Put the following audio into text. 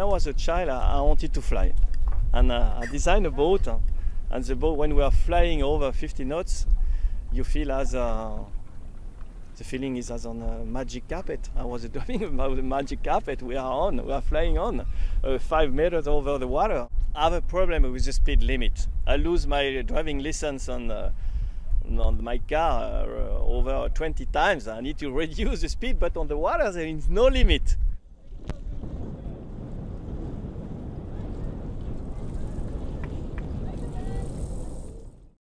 was a child, I wanted to fly. And I designed a boat. And the boat, when we are flying over 50 knots, you feel as the feeling is as on a magic carpet. I was dreaming about the magic carpet we are flying on, 5 meters over the water. I have a problem with the speed limit. I lose my driving license on my car over 20 times. I need to reduce the speed, but on the water there is no limit.